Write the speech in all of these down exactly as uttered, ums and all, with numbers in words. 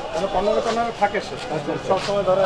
কর্নারে কর্নারে থাকে সে সবসময় ধরে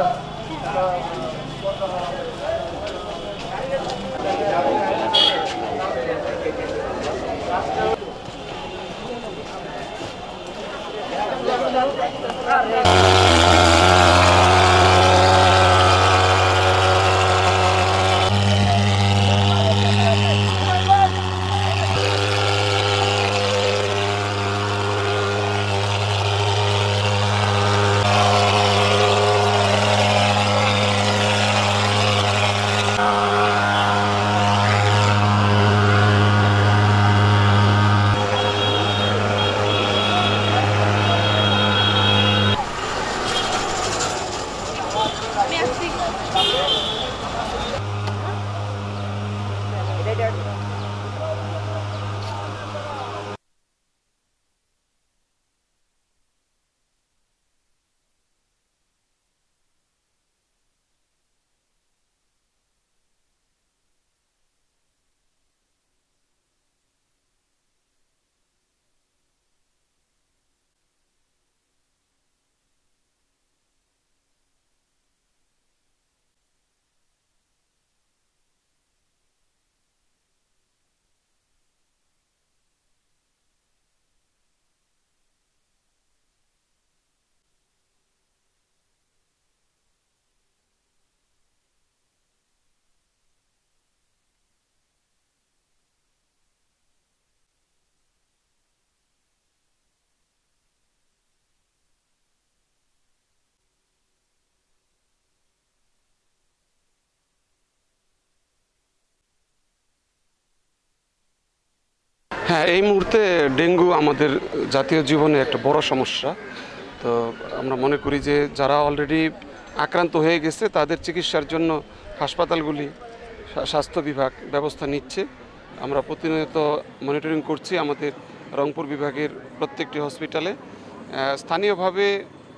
হ্যাঁ, এই মুহূর্তে ডেঙ্গু আমাদের জাতীয় জীবনে একটা বড় সমস্যা। তো আমরা মনে করি যে যারা অলরেডি আক্রান্ত হয়ে গেছে তাদের চিকিৎসার জন্য হাসপাতালগুলি স্বাস্থ্য বিভাগ ব্যবস্থা নিচ্ছে। আমরা প্রতিনিয়ত মনিটরিং করছি আমাদের রংপুর বিভাগের প্রত্যেকটি হসপিটালে। স্থানীয়ভাবে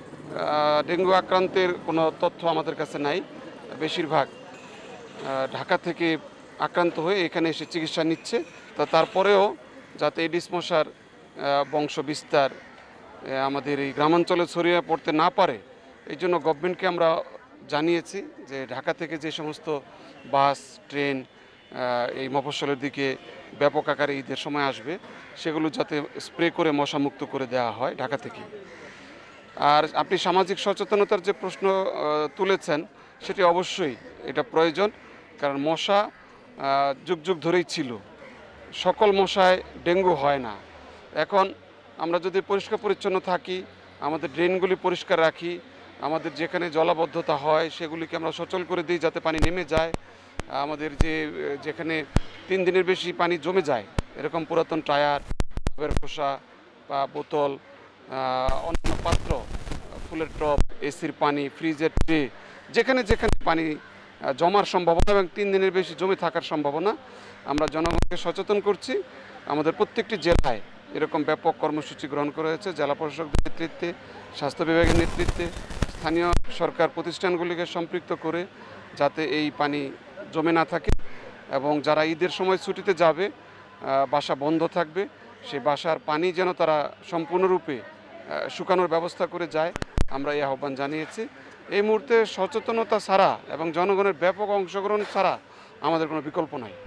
ডেঙ্গু আক্রান্তের কোনো তথ্য আমাদের কাছে নাই। বেশিরভাগ ঢাকা থেকে আক্রান্ত হয়ে এখানে এসে চিকিৎসা নিচ্ছে। তো তারপরেও যাতে এডিস মশার বংশ বিস্তার আমাদের এই গ্রামাঞ্চলে ছড়িয়ে পড়তে না পারে, এই জন্য গভর্নমেন্টকে আমরা জানিয়েছি যে ঢাকা থেকে যে সমস্ত বাস ট্রেন এই মফস্বলের দিকে ব্যাপক আকারে ঈদের সময় আসবে, সেগুলো যাতে স্প্রে করে মশামুক্ত করে দেওয়া হয় ঢাকা থেকে। আর আপনি সামাজিক সচেতনতার যে প্রশ্ন তুলেছেন, সেটি অবশ্যই এটা প্রয়োজন, কারণ মশা যুগ যুগ ধরেই ছিল। সকল মশায় ডেঙ্গু হয় না। এখন আমরা যদি পরিষ্কার পরিচ্ছন্ন থাকি, আমাদের ড্রেনগুলি পরিষ্কার রাখি, আমাদের যেখানে জলাবদ্ধতা হয় সেগুলিকে আমরা সচল করে দিই যাতে পানি নেমে যায়। আমাদের যে যেখানে তিন দিনের বেশি পানি জমে যায়, এরকম পুরাতন টায়ার, খোসা বা বোতল, অন্য পাত্র, ফুলের টব, এসির পানি, ফ্রিজের ট্রে, যেখানে যেখানে পানি জমার সম্ভাবনা এবং তিন দিনের বেশি জমে থাকার সম্ভাবনা, আমরা জনগণকে সচেতন করছি। আমাদের প্রত্যেকটি জেলায় এরকম ব্যাপক কর্মসূচি গ্রহণ করা হয়েছে জেলা প্রশাসকদের নেতৃত্বে, স্বাস্থ্য বিভাগের নেতৃত্বে, স্থানীয় সরকার প্রতিষ্ঠানগুলিকে সম্পৃক্ত করে, যাতে এই পানি জমে না থাকে। এবং যারা ঈদের সময় ছুটিতে যাবে, বাসা বন্ধ থাকবে, সেই বাসার পানি যেন তারা সম্পূর্ণরূপে শুকানোর ব্যবস্থা করে যায়, আমরা এই আহ্বান জানিয়েছি। এই মুহূর্তে সচেতনতা ছাড়া এবং জনগণের ব্যাপক অংশগ্রহণ ছাড়া আমাদের কোনো বিকল্প নাই।